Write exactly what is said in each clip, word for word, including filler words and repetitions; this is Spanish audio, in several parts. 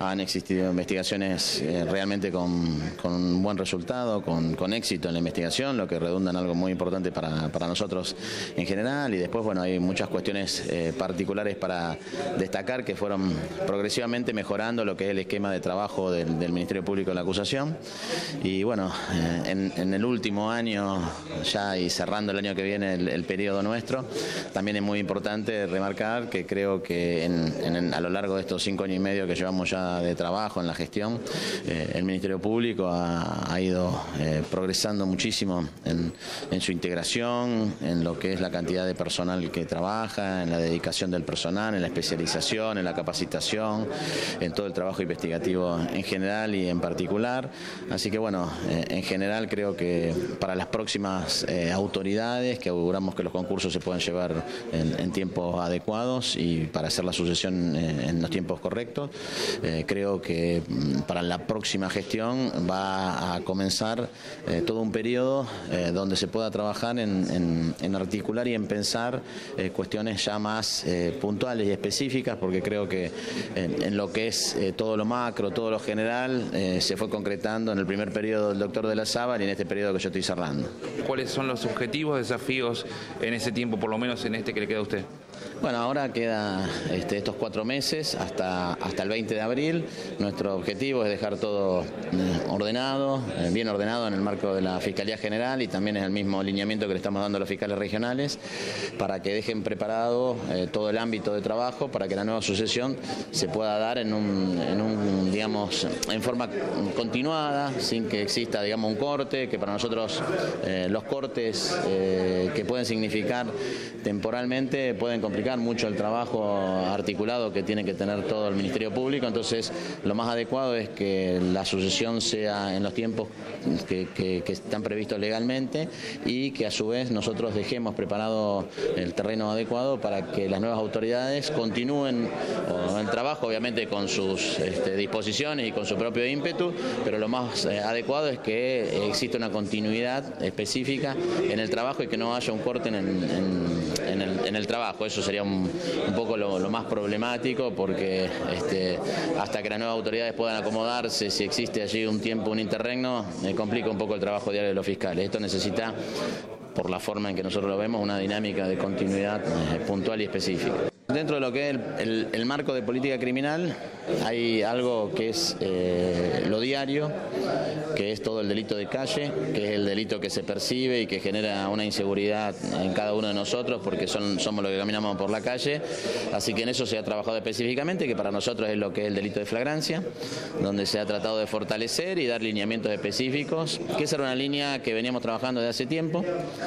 Han existido investigaciones eh, realmente con, con un buen resultado, con, con éxito en la investigación, lo que redunda en algo muy importante para, para nosotros en general. Y después, bueno, hay muchas cuestiones eh, particulares para destacar que fueron progresivamente mejorando lo que es el esquema de trabajo del, del Ministerio Público de la acusación. Y bueno, eh, en, en el último año, ya y cerrando el año que viene el, el periodo nuestro, también es muy importante remarcar que creo que en, en, a lo largo de estos cinco años y medio que llevamos ya de trabajo en la gestión, eh, el Ministerio Público ha, ha ido eh, progresando muchísimo en, en su integración, en lo que es la cantidad de personal que trabaja, en la dedicación del personal, en la especialización, en la capacitación, en todo el trabajo investigativo en general y en particular. Así que bueno, eh, en general creo que para las próximas eh, autoridades, que auguramos que los concursos se puedan llevar en, en tiempos adecuados y para hacer la sucesión eh, en los tiempos correctos, eh, creo que para la próxima gestión va a comenzar eh, todo un periodo eh, donde se pueda trabajar en, en, en articular y en pensar eh, cuestiones ya más eh, puntuales y específicas, porque creo que en, en lo que es eh, todo lo macro, todo lo general, eh, se fue concretando en el primer periodo del doctor de la Sábal y en este periodo que yo estoy cerrando. ¿Cuáles son los objetivos, desafíos en ese tiempo, por lo menos en este que le queda a usted? Bueno, ahora queda este, estos cuatro meses hasta, hasta el veinte de abril. Nuestro objetivo es dejar todo eh, ordenado, eh, bien ordenado en el marco de la Fiscalía General, y también es el mismo alineamiento que le estamos dando a los fiscales regionales, para que dejen preparado eh, todo el ámbito de trabajo para que la nueva sucesión se pueda dar en un, en un digamos, en forma continuada, sin que exista, digamos, un corte, que para nosotros eh, los cortes eh, que pueden significar temporalmente pueden complicar mucho el trabajo articulado que tiene que tener todo el Ministerio Público. Entonces lo más adecuado es que la sucesión sea en los tiempos que, que, que están previstos legalmente, y que a su vez nosotros dejemos preparado el terreno adecuado para que las nuevas autoridades continúen el trabajo, obviamente con sus este, disposiciones y con su propio ímpetu, pero lo más eh, adecuado es que exista una continuidad específica en el trabajo y que no haya un corte en, en, en, el, en el trabajo. Eso sería un, un poco lo, lo más problemático, porque este, hasta que las nuevas autoridades puedan acomodarse, si existe allí un tiempo, un interregno, eh, complica un poco el trabajo diario de los fiscales. Esto necesita, por la forma en que nosotros lo vemos, una dinámica de continuidad eh, puntual y específica. Dentro de lo que es el, el, el marco de política criminal hay algo que es eh, lo diario, que es todo el delito de calle, que es el delito que se percibe y que genera una inseguridad en cada uno de nosotros, porque son, somos los que caminamos por la calle. Así que en eso se ha trabajado específicamente, que para nosotros es lo que es el delito de flagrancia, donde se ha tratado de fortalecer y dar lineamientos específicos, que esa era una línea que veníamos trabajando desde hace tiempo,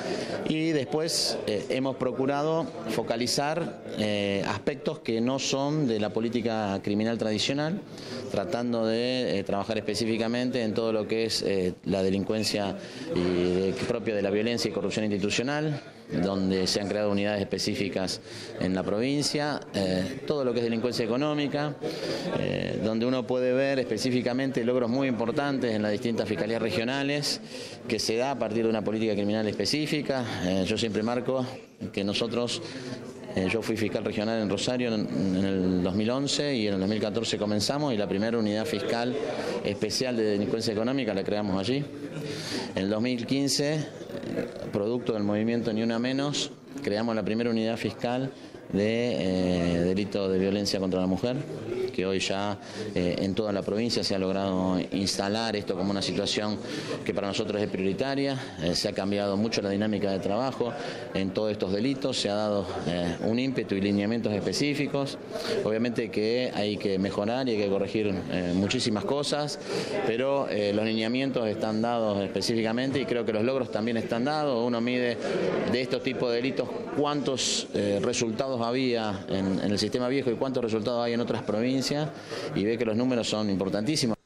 y después eh, hemos procurado focalizar eh, aspectos que no son de la política criminal tradicional, tratando de eh, trabajar específicamente en todo lo que es eh, la delincuencia y de, propia de la violencia y corrupción institucional, donde se han creado unidades específicas en la provincia, eh, todo lo que es delincuencia económica, eh, donde uno puede ver específicamente logros muy importantes en las distintas fiscalías regionales, que se da a partir de una política criminal específica. Eh, yo siempre marco que nosotros... Eh, yo fui fiscal regional en Rosario en, en el dos mil once, y en el dos mil catorce comenzamos, y la primera unidad fiscal especial de delincuencia económica la creamos allí. En el dos mil quince, eh, producto del movimiento Ni Una Menos, creamos la primera unidad fiscal de eh, delito de violencia contra la mujer, que hoy ya eh, en toda la provincia se ha logrado instalar esto como una situación que para nosotros es prioritaria. Eh, se ha cambiado mucho la dinámica de trabajo en todos estos delitos, se ha dado eh, un ímpetu y lineamientos específicos. Obviamente que hay que mejorar y hay que corregir eh, muchísimas cosas, pero eh, los lineamientos están dados específicamente, y creo que los logros también están dados. Uno mide de estos tipos de delitos cuántos eh, resultados había en, en el sistema viejo y cuántos resultados hay en otras provincias, y ve que los números son importantísimos.